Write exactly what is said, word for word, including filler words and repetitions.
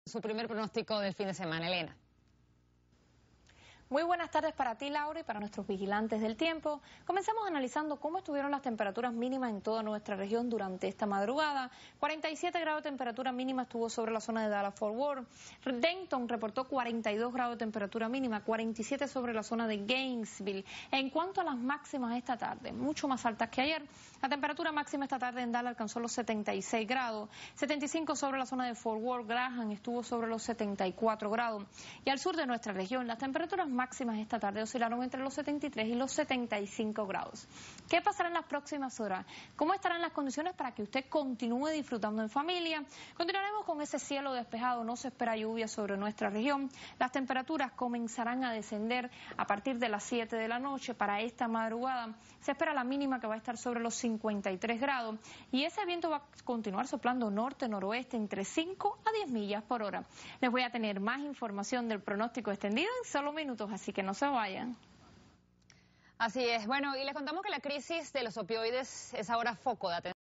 Su primer pronóstico del fin de semana, Elena. Muy buenas tardes para ti, Laura, y para nuestros vigilantes del tiempo. Comenzamos analizando cómo estuvieron las temperaturas mínimas en toda nuestra región durante esta madrugada. cuarenta y siete grados de temperatura mínima estuvo sobre la zona de Dallas-Fort Worth. Denton reportó cuarenta y dos grados de temperatura mínima, cuarenta y siete sobre la zona de Gainesville. En cuanto a las máximas esta tarde, mucho más altas que ayer. La temperatura máxima esta tarde en Dallas alcanzó los setenta y seis grados, setenta y cinco sobre la zona de Fort Worth. Graham estuvo sobre los setenta y cuatro grados. Y al sur de nuestra región, las temperaturas máximas esta tarde oscilaron entre los setenta y tres y los setenta y cinco grados. ¿Qué pasará en las próximas horas? ¿Cómo estarán las condiciones para que usted continúe disfrutando en familia? Continuaremos con ese cielo despejado, no se espera lluvia sobre nuestra región. Las temperaturas comenzarán a descender a partir de las siete de la noche. Para esta madrugada se espera la mínima que va a estar sobre los cincuenta y tres grados y ese viento va a continuar soplando norte-noroeste entre cinco a diez millas por hora. Les voy a tener más información del pronóstico extendido en solo minutos, así que no se vayan. Así es. Bueno, y les contamos que la crisis de los opioides es ahora foco de atención.